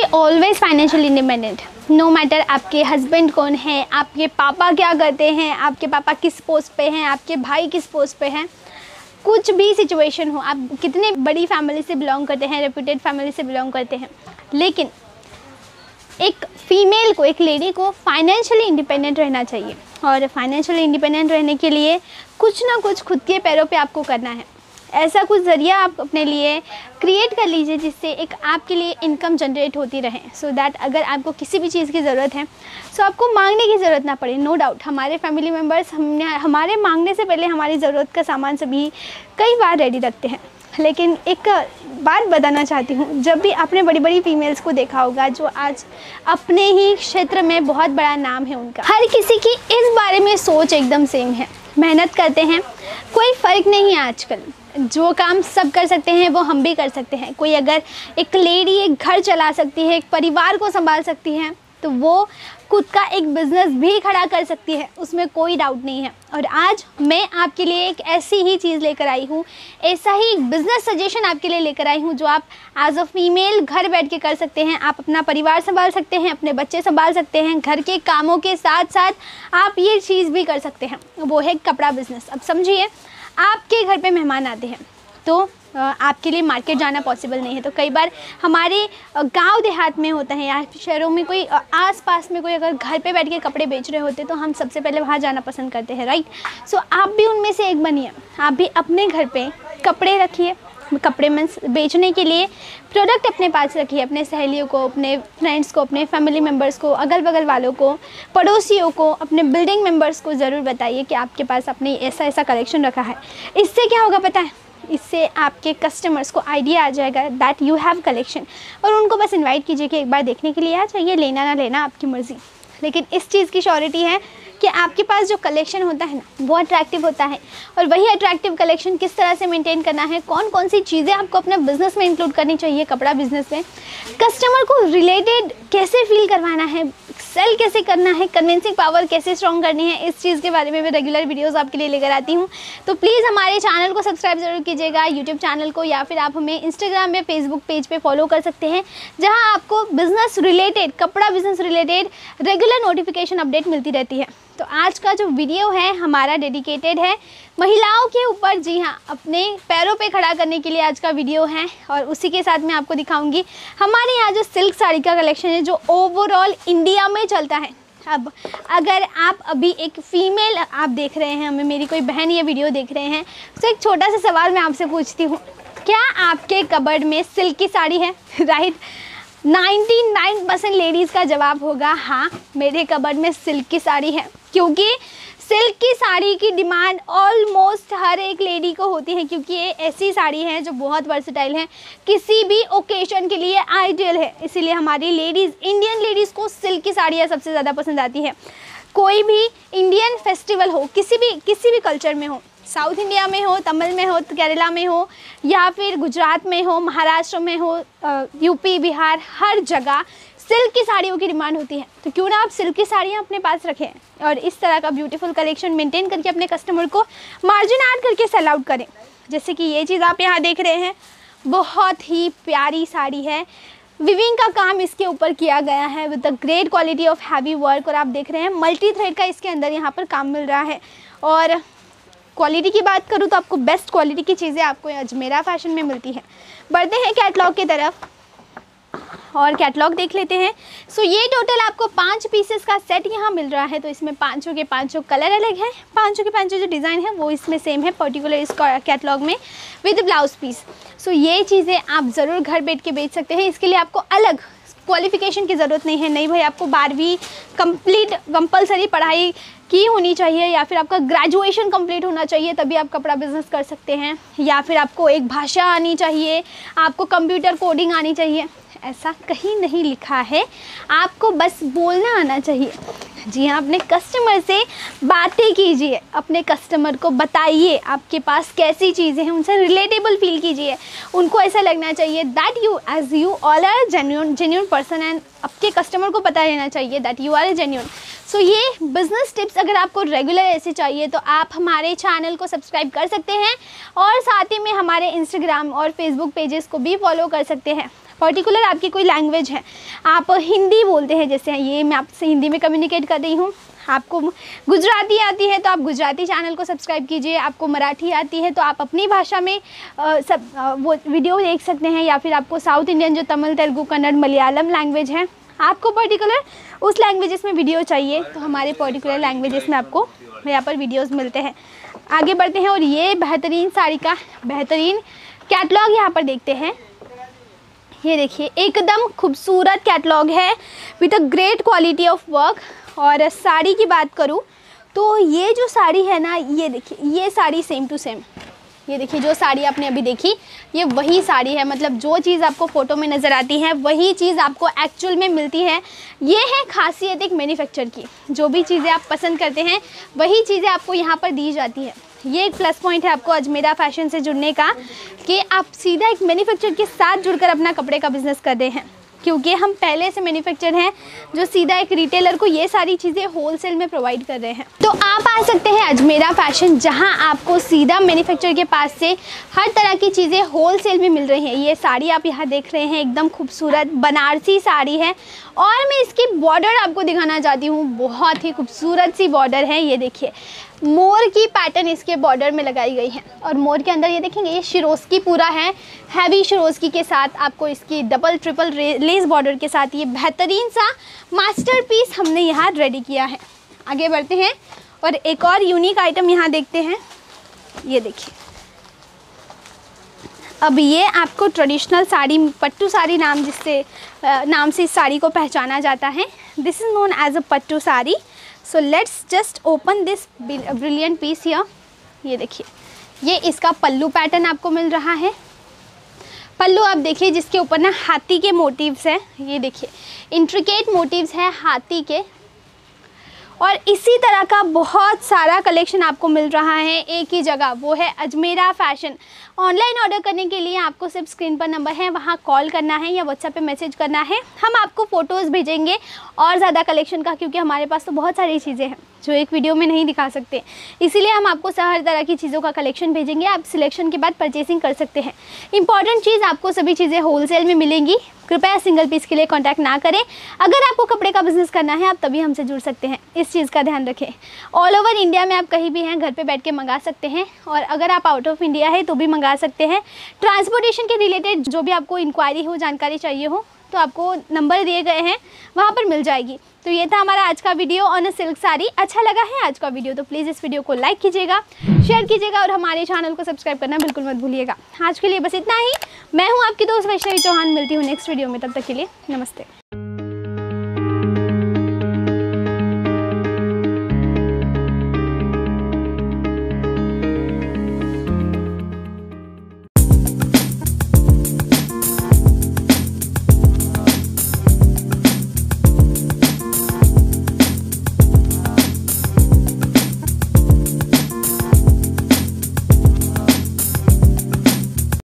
Always financial independent. No matter आपके husband कौन है, आपके पापा क्या करते हैं, आपके पापा किस पोस्ट पे हैं, आपके भाई किस पोस्ट पे हैं, कुछ भी सिचुएशन हो, आप कितने बड़ी फैमिली से बिलोंग करते हैं, रेप्यूटेड फैमिली से बिलोंग करते हैं, लेकिन एक फीमेल को, एक लेडी को फाइनेंशियली इंडिपेंडेंट रहना चाहिए। और फाइनेंशियली इंडिपेंडेंट रहने के लिए कुछ ना कुछ खुद के पैरों पे आपको करना है। ऐसा कुछ ज़रिया आप अपने लिए क्रिएट कर लीजिए जिससे एक आपके लिए इनकम जनरेट होती रहे, सो दैट अगर आपको किसी भी चीज़ की ज़रूरत है सो आपको मांगने की ज़रूरत ना पड़े। नो डाउट हमारे फैमिली मेम्बर्स हमारे मांगने से पहले हमारी ज़रूरत का सामान सभी कई बार रेडी रखते हैं। लेकिन एक बात बताना चाहती हूँ, जब भी आपने बड़ी बड़ी फीमेल्स को देखा होगा जो आज अपने ही क्षेत्र में बहुत बड़ा नाम है उनका, हर किसी की इस बारे में सोच एकदम सेम है। मेहनत करते हैं, कोई फ़र्क नहीं है आजकल, जो काम सब कर सकते हैं वो हम भी कर सकते हैं। कोई अगर एक लेडी एक घर चला सकती है, एक परिवार को संभाल सकती है, तो वो खुद का एक बिज़नेस भी खड़ा कर सकती है, उसमें कोई डाउट नहीं है। और आज मैं आपके लिए एक ऐसी ही चीज़ लेकर आई हूँ, ऐसा ही बिज़नेस सजेशन आपके लिए लेकर आई हूँ जो आप एज अ फीमेल घर बैठ के कर सकते हैं। आप अपना परिवार संभाल सकते हैं, अपने बच्चे संभाल सकते हैं, घर के कामों के साथ साथ आप ये चीज़ भी कर सकते हैं, वो है कपड़ा बिज़नेस। अब समझिए, आपके घर पे मेहमान आते हैं तो आपके लिए मार्केट जाना पॉसिबल नहीं है, तो कई बार हमारे गांव देहात में होता है या शहरों में कोई आस-पास में कोई अगर घर पे बैठ के कपड़े बेच रहे होते तो हम सबसे पहले वहां जाना पसंद करते हैं, राइट। सो आप भी उनमें से एक बनिए, आप भी अपने घर पे कपड़े रखिए, कपड़े मीन्स बेचने के लिए प्रोडक्ट अपने पास रखिए, अपने सहेलियों को, अपने फ्रेंड्स को, अपने फैमिली मेम्बर्स को, अगल बगल वालों को, पड़ोसियों को, अपने बिल्डिंग मेम्बर्स को ज़रूर बताइए कि आपके पास अपने ऐसा ऐसा कलेक्शन रखा है। इससे क्या होगा पता है, इससे आपके कस्टमर्स को आइडिया आ जाएगा दैट यू हैव कलेक्शन, और उनको बस इनवाइट कीजिए कि एक बार देखने के लिए आ जाइए, लेना ना लेना आपकी मर्ज़ी। लेकिन इस चीज़ की श्योरिटी है कि आपके पास जो कलेक्शन होता है ना वो अट्रैक्टिव होता है, और वही अट्रैक्टिव कलेक्शन किस तरह से मेंटेन करना है, कौन कौन सी चीज़ें आपको अपने बिज़नेस में इंक्लूड करनी चाहिए, कपड़ा बिज़नेस में कस्टमर को रिलेटेड कैसे फील करवाना है, सेल कैसे करना है, कन्विंसिंग पावर कैसे स्ट्रॉन्ग करनी है, इस चीज़ के बारे में मैं रेगुलर वीडियोस आपके लिए लेकर आती हूँ। तो प्लीज़ हमारे चैनल को सब्सक्राइब जरूर कीजिएगा, यूट्यूब चैनल को, या फिर आप हमें इंस्टाग्राम में, फेसबुक पेज पे फॉलो कर सकते हैं, जहाँ आपको बिज़नेस रिलेटेड, कपड़ा business related regular notification update मिलती रहती है। तो आज का जो वीडियो है हमारा डेडिकेटेड है महिलाओं के ऊपर, जी हाँ, अपने पैरों पे खड़ा करने के लिए आज का वीडियो है। और उसी के साथ मैं आपको दिखाऊंगी हमारे यहाँ जो सिल्क साड़ी का कलेक्शन है जो ओवरऑल इंडिया में चलता है। अब अगर आप अभी एक फ़ीमेल आप देख रहे हैं, हमें मेरी कोई बहन ये वीडियो देख रहे हैं, तो एक छोटा सा सवाल मैं आपसे पूछती हूँ, क्या आपके कबर्ड में सिल्क की साड़ी है? राइट, 99% लेडीज़ का जवाब होगा हाँ, मेरे कबर्ड में सिल्क की साड़ी है, क्योंकि सिल्क की साड़ी की डिमांड ऑलमोस्ट हर एक लेडी को होती है, क्योंकि ये ऐसी साड़ी है जो बहुत वर्सेटाइल है, किसी भी ओकेजन के लिए आइडियल है। इसीलिए हमारी लेडीज़, इंडियन लेडीज़ को सिल्क की साड़ियाँ सबसे ज़्यादा पसंद आती है। कोई भी इंडियन फेस्टिवल हो, किसी भी कल्चर में हो, साउथ इंडिया में हो, तमिल में हो, केरला में हो, या फिर गुजरात में हो, महाराष्ट्र में हो, यूपी, बिहार, हर जगह सिल्क की साड़ियों की डिमांड होती है। तो क्यों ना आप सिल्क की साड़ियाँ अपने पास रखें और इस तरह का ब्यूटीफुल कलेक्शन मेंटेन करके अपने कस्टमर को मार्जिन ऐड करके सेल आउट करें। जैसे कि ये चीज़ आप यहाँ देख रहे हैं, बहुत ही प्यारी साड़ी है, विविंग का काम इसके ऊपर किया गया है with the great quality of heavy work, और आप देख रहे हैं मल्टी थ्रेड का इसके अंदर यहाँ पर काम मिल रहा है। और क्वालिटी की बात करूँ तो आपको बेस्ट क्वालिटी की चीज़ें आपको अजमेरा फैशन में मिलती है। बढ़ते हैं कैटलॉग की तरफ और कैटलॉग देख लेते हैं। सो ये टोटल आपको 5 पीसेस का सेट यहाँ मिल रहा है, तो इसमें पाँचों के पाँचों कलर अलग हैं, पाँचों के पाँचों जो डिज़ाइन है वो इसमें सेम है पर्टिकुलर इस कैटलॉग में विद ब्लाउज पीस। सो ये चीज़ें आप ज़रूर घर बैठ के बेच सकते हैं। इसके लिए आपको अलग क्वालिफ़िकेशन की ज़रूरत नहीं है, नहीं भाई आपको 12वीं कंप्लीट कंपलसरी पढ़ाई की होनी चाहिए, या फिर आपका ग्रेजुएशन कंप्लीट होना चाहिए तभी आप कपड़ा बिज़नेस कर सकते हैं, या फिर आपको एक भाषा आनी चाहिए, आपको कंप्यूटर कोडिंग आनी चाहिए, ऐसा कहीं नहीं लिखा है। आपको बस बोलना आना चाहिए। जी हाँ, अपने कस्टमर से बातें कीजिए, अपने कस्टमर को बताइए आपके पास कैसी चीज़ें हैं, उनसे रिलेटेबल फील कीजिए, उनको ऐसा लगना चाहिए that you all are genuine person, and आपके कस्टमर को पता रहना चाहिए that you are genuine. So ये बिज़नेस टिप्स अगर आपको रेगुलर ऐसे चाहिए तो आप हमारे चैनल को सब्सक्राइब कर सकते हैं, और साथ ही में हमारे इंस्टाग्राम और फेसबुक पेजेस को भी फॉलो कर सकते हैं। पर्टिकुलर आपकी कोई लैंग्वेज है, आप हिंदी बोलते हैं, जैसे ये मैं आपसे हिंदी में कम्युनिकेट कर रही हूँ, आपको गुजराती आती है तो आप गुजराती चैनल को सब्सक्राइब कीजिए, आपको मराठी आती है तो आप अपनी भाषा में वो वीडियो देख सकते हैं, या फिर आपको साउथ इंडियन जो तमिल, तेलुगु, कन्नड़, मलयालम लैंग्वेज है, आपको पर्टिकुलर उस लैंग्वेजेस में वीडियो चाहिए तो हमारे पर्टिकुलर लैंग्वेजेस में आपको यहाँ पर वीडियोस मिलते हैं। आगे बढ़ते हैं और ये बेहतरीन साड़ी का बेहतरीन कैटलॉग यहाँ पर देखते हैं। ये देखिए एकदम खूबसूरत कैटलॉग है with a great quality of work. और साड़ी की बात करूँ तो ये जो साड़ी है ना, ये देखिए, ये साड़ी सेम टू सेम, ये देखिए जो साड़ी आपने अभी देखी ये वही साड़ी है, मतलब जो चीज़ आपको फ़ोटो में नज़र आती है वही चीज़ आपको एक्चुअल में मिलती है। ये है खासियत एक मैन्युफैक्चर की, जो भी चीज़ें आप पसंद करते हैं वही चीज़ें आपको यहाँ पर दी जाती है। ये एक प्लस पॉइंट है आपको अजमेरा फैशन से जुड़ने का, कि आप सीधा एक मैन्युफैक्चर के साथ जुड़कर अपना कपड़े का बिज़नेस कर रहे हैं, क्योंकि हम पहले से मैन्युफैक्चर हैं जो सीधा एक रिटेलर को ये सारी चीज़ें होलसेल में प्रोवाइड कर रहे हैं। तो आप आ सकते हैं अजमेरा फैशन, जहां आपको सीधा मैन्युफैक्चर के पास से हर तरह की चीज़ें होलसेल में मिल रही हैं। ये साड़ी आप यहाँ देख रहे हैं एकदम खूबसूरत बनारसी साड़ी है, और मैं इसकी बॉर्डर आपको दिखाना चाहती हूँ, बहुत ही खूबसूरत सी बॉर्डर है। ये देखिए मोर की पैटर्न इसके बॉर्डर में लगाई गई है, और मोर के अंदर ये देखेंगे ये शिरोस्की पूरा है, हैवी शिरोस्की के साथ आपको इसकी डबल ट्रिपल लेस बॉर्डर के साथ ये बेहतरीन सा मास्टरपीस हमने यहाँ रेडी किया है। आगे बढ़ते हैं और एक और यूनिक आइटम यहाँ देखते हैं। ये देखिए, अब ये आपको ट्रेडिशनल साड़ी, पट्टू साड़ी नाम से इस साड़ी को पहचाना जाता है। This is known as a pattu sari. So let's just open this brilliant piece here. ये देखिए, ये इसका पल्लू पैटर्न आपको मिल रहा है। पल्लू आप देखिए जिसके ऊपर ना हाथी के मोटिव्स हैं। ये देखिए इंट्रिकेट मोटिव्स हैं हाथी के, और इसी तरह का बहुत सारा कलेक्शन आपको मिल रहा है एक ही जगह, वो है अजमेरा फैशन। ऑनलाइन ऑर्डर करने के लिए आपको सिर्फ स्क्रीन पर नंबर है, वहाँ कॉल करना है या व्हाट्सएप पे मैसेज करना है। हम आपको फ़ोटोज़ भेजेंगे और ज़्यादा कलेक्शन का, क्योंकि हमारे पास तो बहुत सारी चीज़ें हैं जो एक वीडियो में नहीं दिखा सकते, इसीलिए हम आपको हर तरह की चीज़ों का कलेक्शन भेजेंगे। आप सिलेक्शन के बाद परचेसिंग कर सकते हैं। इंपॉर्टेंट चीज़, आपको सभी चीज़ें होलसेल में मिलेंगी। कृपया सिंगल पीस के लिए कांटेक्ट ना करें। अगर आपको कपड़े का बिज़नेस करना है आप तभी हमसे जुड़ सकते हैं, इस चीज़ का ध्यान रखें। ऑल ओवर इंडिया में आप कहीं भी हैं घर पे बैठ के मंगा सकते हैं, और अगर आप आउट ऑफ इंडिया है तो भी मंगा सकते हैं। ट्रांसपोर्टेशन के रिलेटेड जो भी आपको इंक्वायरी हो, जानकारी चाहिए हो, तो आपको नंबर दिए गए हैं, वहाँ पर मिल जाएगी। तो ये था हमारा आज का वीडियो ऑन सिल्क साड़ी। अच्छा लगा है आज का वीडियो तो प्लीज़ इस वीडियो को लाइक कीजिएगा, शेयर कीजिएगा, और हमारे चैनल को सब्सक्राइब करना बिल्कुल मत भूलिएगा। आज के लिए बस इतना ही। मैं हूँ आपकी दोस्त वैष्णवी चौहान, मिलती हूँ नेक्स्ट वीडियो में, तब तक के लिए नमस्ते।